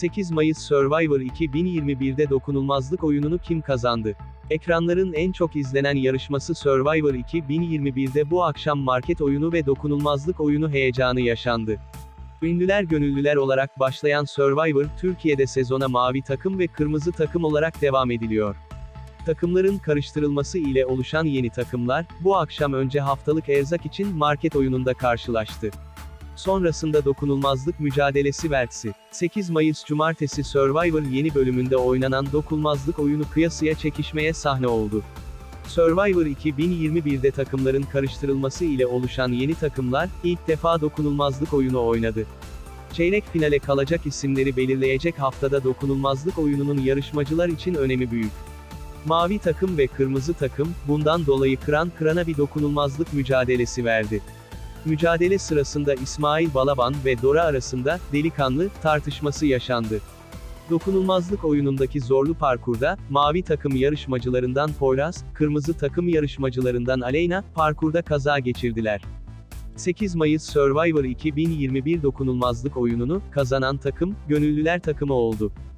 8 Mayıs Survivor 2021'de dokunulmazlık oyununu kim kazandı? Ekranların en çok izlenen yarışması Survivor 2021'de bu akşam market oyunu ve dokunulmazlık oyunu heyecanı yaşandı. Ünlüler gönüllüler olarak başlayan Survivor, Türkiye'de sezona mavi takım ve kırmızı takım olarak devam ediliyor. Takımların karıştırılması ile oluşan yeni takımlar, bu akşam önce haftalık erzak için market oyununda karşılaştı. Sonrasında dokunulmazlık mücadelesi versi. 8 Mayıs Cumartesi Survivor yeni bölümünde oynanan dokunulmazlık oyunu kıyasıya çekişmeye sahne oldu. Survivor 2021'de takımların karıştırılması ile oluşan yeni takımlar, ilk defa dokunulmazlık oyunu oynadı. Çeyrek finale kalacak isimleri belirleyecek haftada dokunulmazlık oyununun yarışmacılar için önemi büyük. Mavi takım ve kırmızı takım, bundan dolayı kıran kırana bir dokunulmazlık mücadelesi verdi. Mücadele sırasında İsmail Balaban ve Dora arasında, delikanlı, tartışması yaşandı. Dokunulmazlık oyunundaki zorlu parkurda, mavi takım yarışmacılarından Poyraz, kırmızı takım yarışmacılarından Aleyna, parkurda kaza geçirdiler. 8 Mayıs Survivor 2021 dokunulmazlık oyununu, kazanan takım, gönüllüler takımı oldu.